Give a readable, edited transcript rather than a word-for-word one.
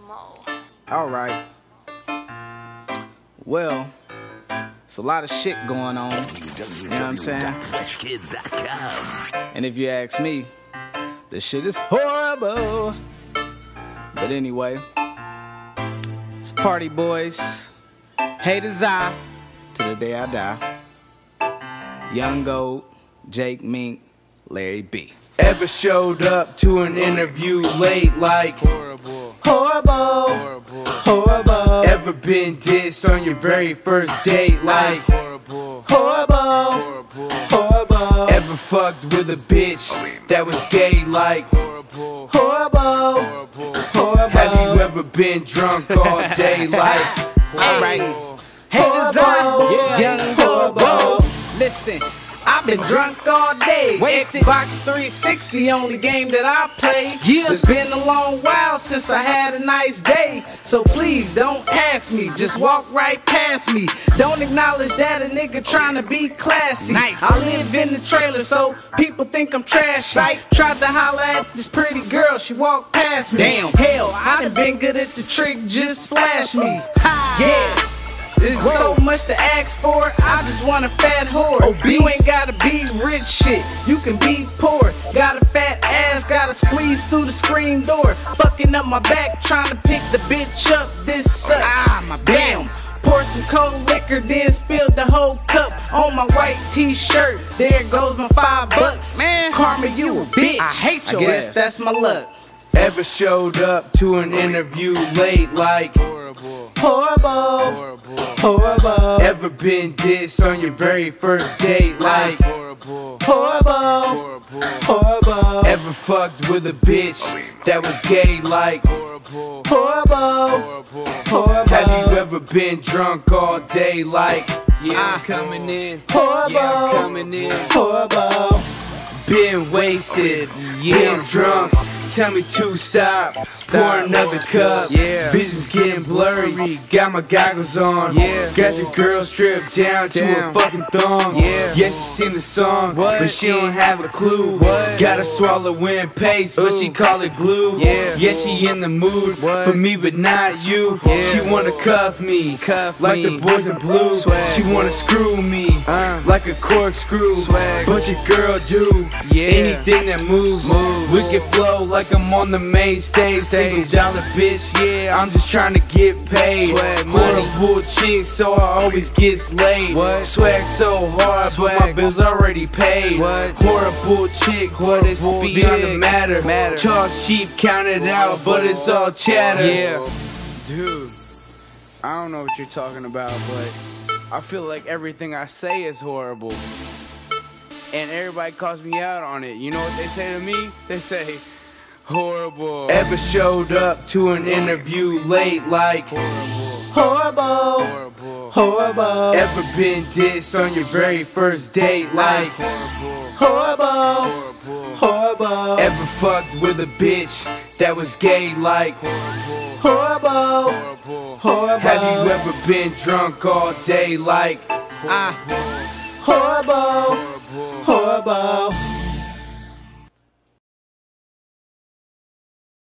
Alright. Well, it's a lot of shit going on. You know what I'm saying? And if you ask me, this shit is horrible. But anyway, it's Party Boys, Haters I, to the day I die. Young Gold, Jake Mink, Larry B. Ever showed up to an interview late like Horrible. horrible, Horrible. horrible? Ever been dissed on your very first date like Horrible. horrible, Horrible. horrible? Ever fucked with a bitch that was gay like Horrible. horrible, Horrible. horrible? Have you ever been drunk all day like Alright. Haters I, yeah, young horrible? Listen, I've been drunk all day. Xbox 360, only game that I play. It's been a long while since I had a nice day. So please don't ask me, just walk right past me. Don't acknowledge that a nigga trying to be classy. I live in the trailer, so people think I'm trashy. Tried to holler at this pretty girl, she walked past me. Damn, hell, I done been good at the trick, just flash me. Yeah. There's so much to ask for, I just want a fat whore. You ain't gotta be rich shit, you can be poor. Got a fat ass, gotta squeeze through the screen door. Fucking up my back, trying to pick the bitch up, this sucks. Damn. Pour some cold liquor, then spilled the whole cup on my white t-shirt. There goes my $5. Man, Karma, you a bitch. I hate your ass. That's my luck. Ever showed up to an interview late like Horrible. horrible, Horrible. horrible? Ever been dissed on your very first date like Horrible. horrible, Horrible. horrible? Ever fucked with a bitch that was gay like Horrible. horrible, Horrible. horrible? Have you ever been drunk all day like I'm coming in. horrible, I'm coming in. horrible? Been wasted, been drunk. Tell me to stop, pour another cup. Vision's getting blurry, got my goggles on. Got your girl stripped down to a fucking thong. Yeah, she sing the song, but she don't have a clue. Gotta swallow in paste, but she call it glue. Yeah, she in the mood for me, but not you. She wanna cuff me, like the boys in blue. She wanna screw me, like a corkscrew. But your girl do anything that moves. Wicked flow like I'm on the main stage. Single dollar bitch, yeah, I'm just trying to get paid. Horrible chick, so I always get slayed. Swag so hard, but my bills already paid. Horrible chick, what is beyond the matter. Talk cheap, count it out, but it's all chatter. Dude, I don't know what you're talking about, but I feel like everything I say is horrible. And everybody calls me out on it. You know what they say to me? They say, horrible. Ever showed up to an interview late like horrible, Horrible. horrible? Ever been dissed on your very first date like horrible, Horrible. horrible? Ever fucked with a bitch that was gay like horrible, Horrible. horrible? Have you ever been drunk all day like Horrible. horrible, Horrible. horrible?